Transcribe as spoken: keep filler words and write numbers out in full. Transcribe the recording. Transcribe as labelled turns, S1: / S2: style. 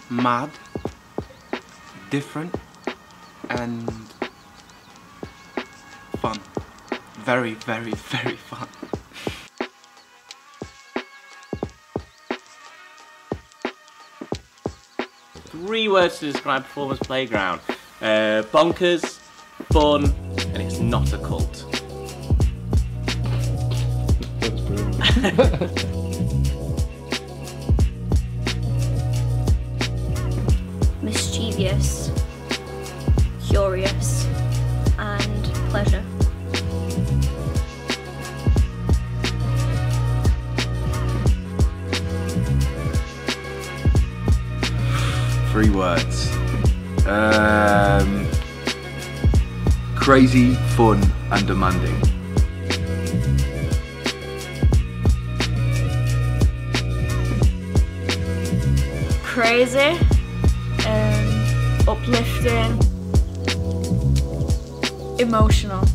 S1: mad, different, and fun. Very, very, very fun.
S2: Three words to describe Performance Playground. Uh, bonkers, fun, and it's not a cult.
S3: That's brilliant.
S4: Mischievous, curious, and pleasure.
S5: Three words. Um, crazy, fun, and demanding.
S4: Crazy, um, uplifting, emotional.